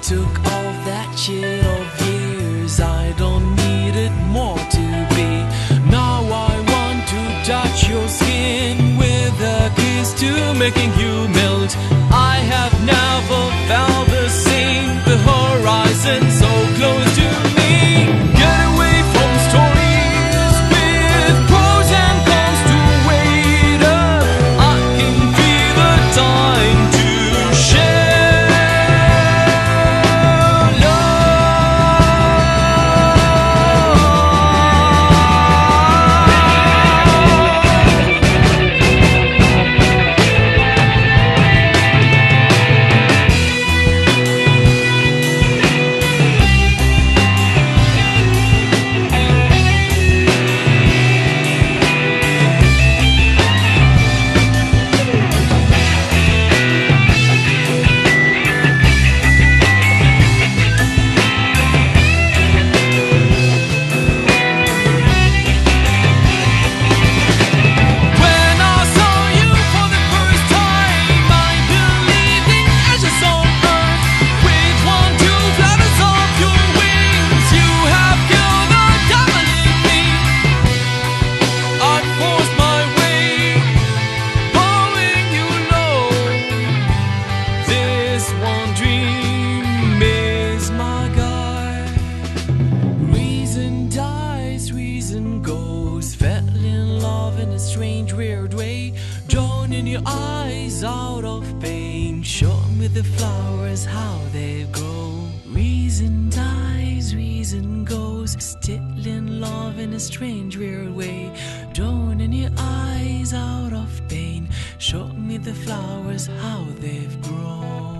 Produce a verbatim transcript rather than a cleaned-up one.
took all that shit of years. I don't need it more to be. Now I want to touch your skin with a kiss to making you melt. I have never felt the same. The horizon so close to me. Get away from stories with pros and cons to wait up. I can feel the time to strange weird way, drawn in your eyes out of pain. Show me the flowers how they grow. Reason dies, reason goes, still in love in a strange weird way, drawn in your eyes out of pain. Show me the flowers how they've grown.